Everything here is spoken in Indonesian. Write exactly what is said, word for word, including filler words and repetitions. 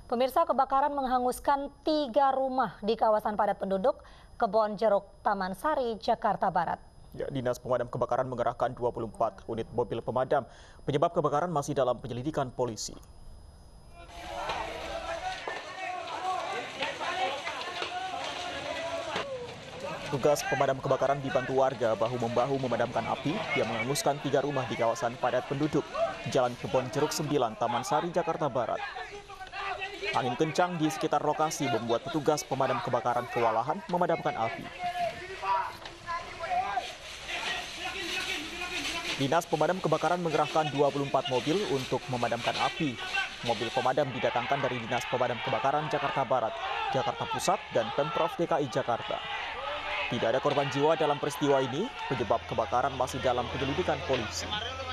Pemirsa, kebakaran menghanguskan tiga rumah di kawasan padat penduduk Kebon Jeruk, Taman Sari, Jakarta Barat. Ya, Dinas Pemadam Kebakaran mengerahkan dua puluh empat unit mobil pemadam. Penyebab kebakaran masih dalam penyelidikan polisi. Tugas pemadam kebakaran dibantu warga bahu-membahu memadamkan api yang menghanguskan tiga rumah di kawasan padat penduduk, Jalan Kebon Jeruk sembilan, Taman Sari, Jakarta Barat. Angin kencang di sekitar lokasi membuat petugas pemadam kebakaran kewalahan memadamkan api. Dinas Pemadam Kebakaran mengerahkan dua puluh empat mobil untuk memadamkan api. Mobil pemadam didatangkan dari Dinas Pemadam Kebakaran Jakarta Barat, Jakarta Pusat, dan Pemprov D K I Jakarta. Tidak ada korban jiwa dalam peristiwa ini, penyebab kebakaran masih dalam penyelidikan polisi.